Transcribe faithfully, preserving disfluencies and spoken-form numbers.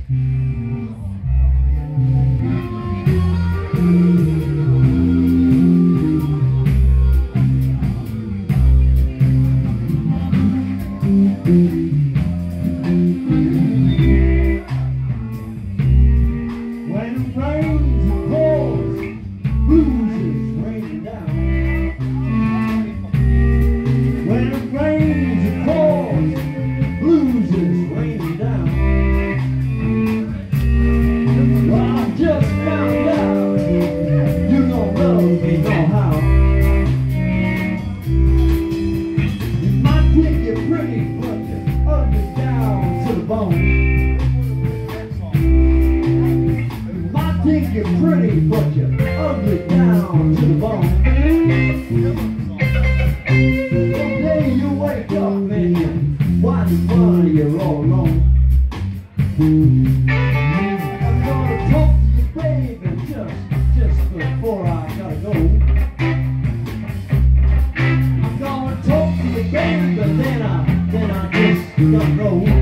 You're pretty, but you're ugly down to the bone. Someday you wake up and you wonder you're all alone. I'm gonna talk to you, baby, just, just before I gotta go. I'm gonna talk to you, baby, then I, then I just gotta go.